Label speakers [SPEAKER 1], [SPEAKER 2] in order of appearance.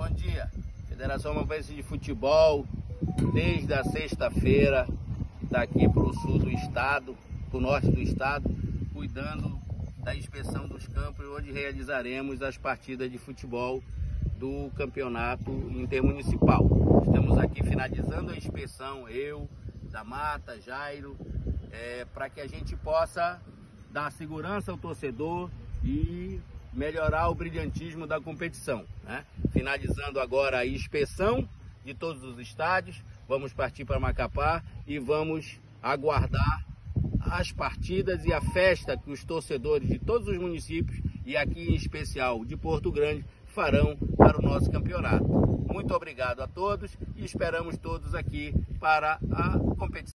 [SPEAKER 1] dia. Federação Amazonense de Futebol, desde a sexta-feira, daqui para o sul do estado, para o norte do estado, cuidando da inspeção dos campos, onde realizaremos as partidas de futebol do campeonato intermunicipal. Estamos aqui finalizando a inspeção, eu, da Mata, Jairo, para que a gente possa dar segurança ao torcedor e melhorar o brilhantismo da competição, né? Finalizando agora a inspeção de todos os estádios, vamos partir para Macapá e vamos aguardar as partidas e a festa que os torcedores de todos os municípios, e aqui em especial de Porto Grande, farão para o nosso campeonato. Muito obrigado a todos e esperamos todos aqui para a competição.